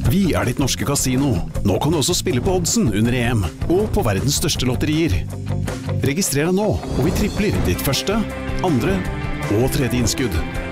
Vi er ditt norske kasino. Nå kan du også spille på oddsen under EM, og på verdens største lotterier. Registrer deg nå, og vi tripler ditt første, andre og tredje innskudd.